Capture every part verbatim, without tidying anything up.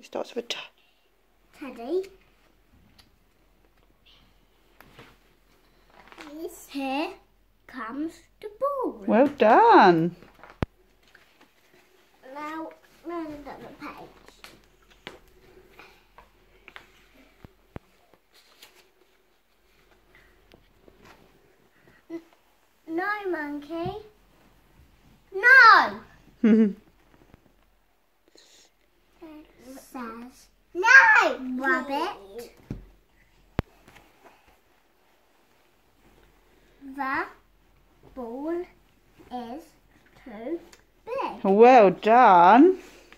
It starts with a T. Teddy. Here comes the ball. Well done. Now, now another page. N no, monkey. No. Says no, rabbit. The ball is too big. Well done.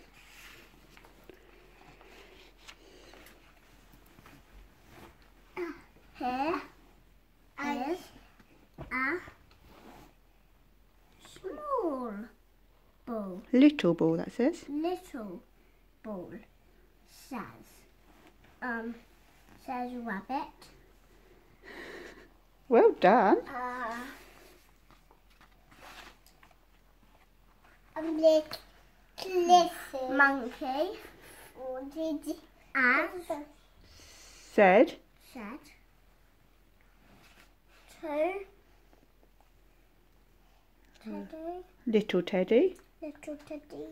Here is a small ball. Little ball, that says. Little ball says, um, says rabbit. Well done. Uh, a little monkey. As Said. said to Teddy, Little Teddy. little Teddy.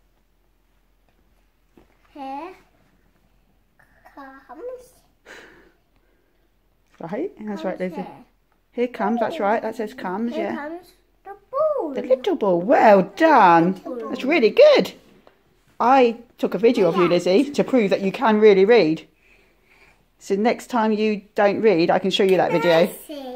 Here comes. Right, that's right, comes Lizzie. Here, Here comes, that's right, that says comes, here yeah. comes the ball. The little ball, well done. That's really good. I took a video of you, Lizzie, to prove that you can really read. So next time you don't read, I can show you that video. Mercy.